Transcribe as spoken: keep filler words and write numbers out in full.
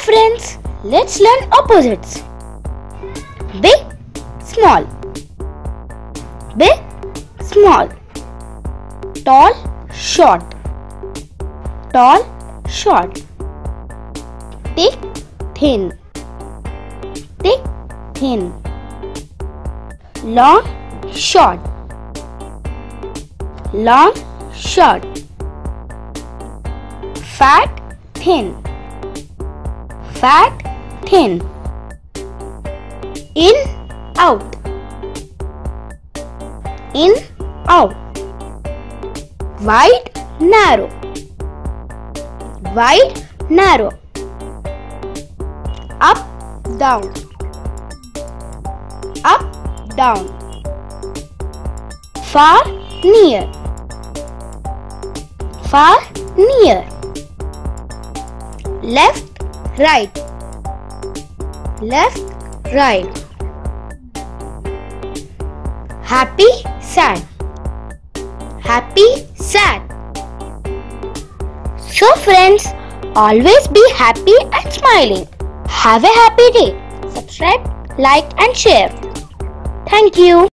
friends, let's learn opposites. Big, small. Big, small. Tall, short. Tall, short. Thick, thin. Thick, thin. Long, short. Long, short. Fat, thin. Fat, thin. In, out. In, out. Wide, narrow. Wide, narrow. Up, down. Up, down. Far, near. Far, near. Left, right. Left, right. Happy, sad. Happy, sad. So friends, always be happy and smiling. Have a happy day. Subscribe, like and share. Thank you.